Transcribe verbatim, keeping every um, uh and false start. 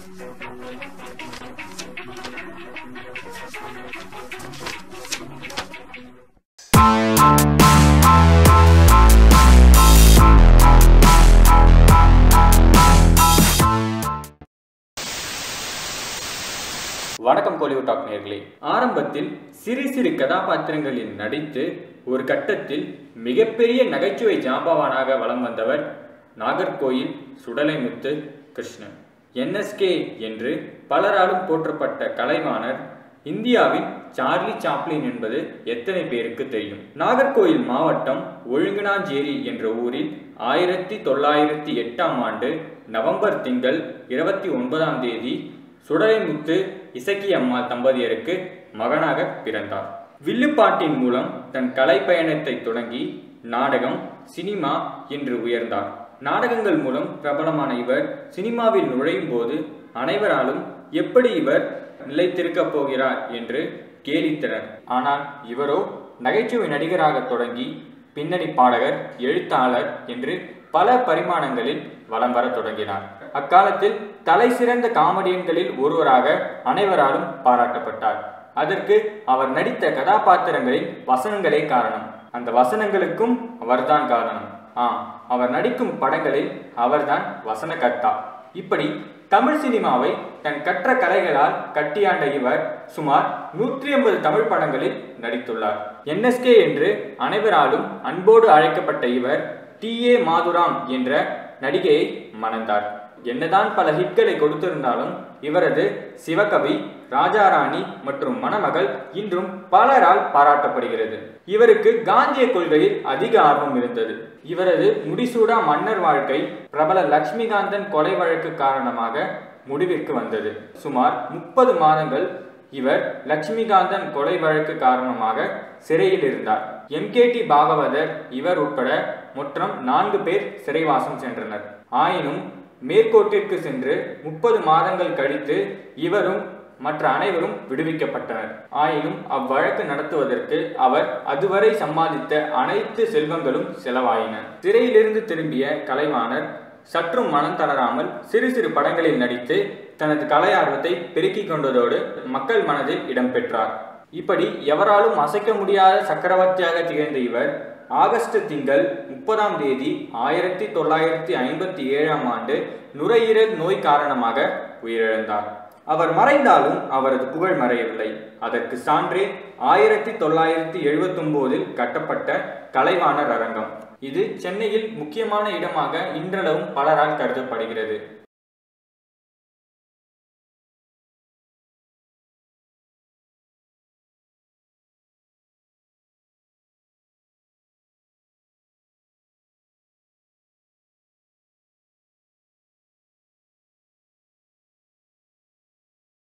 வணக்கம் கோலிவுட் டாக் நேயர்களே. ஆரம்பத்தில் சிறு சிறு கதாபாத்திரங்களில் நடித்து ஒரு கட்டத்தில் மிகப்பெரிய நகைச்சுவை ஜாம்பவானாக வலம் வந்தவர் Nagercoil Sudalaimuthu Krishnan. N S K என்று பலராலும் போற்றப்பட்ட கலைவாணர் இந்தியாவின் சார்லி சாப்ளின் என்பது எத்தனை பேருக்கு தெரியும்? நாகர்கோயில் மாவட்டம் ஒழுங்கினாஞ்சேரி என்ற ஊரில் ஆயிரத்தி தொள்ளாயிரத்தி எட்டாம் ஆண்டு நவம்பர் திங்கள் இருபத்தி ஒன்பதாம் தேதி சுடலைமுத்து இசக்கி அம்மாள் தம்பதியருக்கு மகனாக பிறந்தார். வில்லுப்பாட்டின் மூலம் தன் கலை பயணத்தை தொடங்கி நாடகம், சினிமா என்று உயர்ந்தார். நாடகங்கள் மூலம் பிரபலமான இவர் சினிமாவில் நுழையும் போது அனைவராலும் எப்படி இவர் நிலைத்திருக்கப் போகிறார் என்று கேலித்தனர். ஆனால் இவரோ நகைச்சுவை நடிகராக தொடங்கி பின்னணி பாடகர், எழுத்தாளர் என்று பல பரிமாணங்களில் வலம் வர தொடங்கினார். அக்காலத்தில் தலை சிறந்த காமெடியன்களில் ஒருவராக அனைவராலும் பாராட்டப்பட்டார். அதற்கு அவர் நடித்த கதாபாத்திரங்களின் வசனங்களே காரணம். அந்த வசனங்களுக்கும் அவர்தான் காரணம். ஆம், அவர் நடிக்கும் படங்களில் அவர்தான் வசனகர்த்தா. இப்படி தமிழ் சினிமாவை தன் கற்ற கலைகளால் கட்டியாண்ட இவர் சுமார் நூற்றி ஐம்பது தமிழ் படங்களில் நடித்துள்ளார். என் எஸ் கே என்று அனைவராலும் அன்போடு அழைக்கப்பட்ட இவர் டி ஏ மாதுராம் என்ற நடிகையை மணந்தார். என்னதான் பல ஹிட்களை கொடுத்திருந்தாலும் இவரது சிவகவி, ராஜாராணி மற்றும் மணமகள் இன்றும் பலரால் பாராட்டப்படுகிறது. இவருக்கு காந்திய கொள்கையில் அதிக ஆர்வம் இருந்தது. இவரது முடிசூடா மன்னர் வாழ்க்கை பிரபல லட்சுமிகாந்தன் கொலை வழக்கு காரணமாக முடிவிற்கு வந்தது. சுமார் முப்பது மாதங்கள் இவர் லட்சுமிகாந்தன் கொலை வழக்கு காரணமாக சிறையில் இருந்தார். எம் கே டி பாகவதர் இவர் உட்பட மொத்தம் நான்கு பேர் சிறைவாசம் சென்றனர். ஆயினும் மேற்கோட்டிற்கு சென்று முப்பது மாதங்கள் கழித்து இவரும் மற்ற அனைவரும் விடுவிக்கப்பட்டனர். ஆயினும் அவ்வழக்கு நடத்துவதற்கு அவர் அதுவரை சம்பாதித்த அனைத்து செல்வங்களும் செலவாயின. சிறையிலிருந்து திரும்பிய கலைவாணர் சற்றும் மனம் தளராமல் சிறு சிறு படங்களில் நடித்து தனது கலை ஆர்வத்தை பெருக்கிக் கொண்டதோடு மக்கள் மனதில் இடம்பெற்றார். இப்படி எவராலும் அசைக்க முடியாத சக்கரவர்த்தியாக திகழ்ந்த இவர் ஆகஸ்ட் திங்கள் முப்பதாம் தேதி ஆயிரத்தி தொள்ளாயிரத்தி ஐம்பத்தி ஏழாம் ஆண்டு நுரையீரல் நோய் காரணமாக உயிரிழந்தார். அவர் மறைந்தாலும் அவரது புகழ் மறையவில்லை. அதற்கு சான்றே ஆயிரத்தி தொள்ளாயிரத்தி எழுபத்தி ஒன்பதில் கட்டப்பட்ட கலைவாணர் அரங்கம். இது சென்னையில் முக்கியமான இடமாக இன்றளவும் பலரால் கருதப்படுகிறது.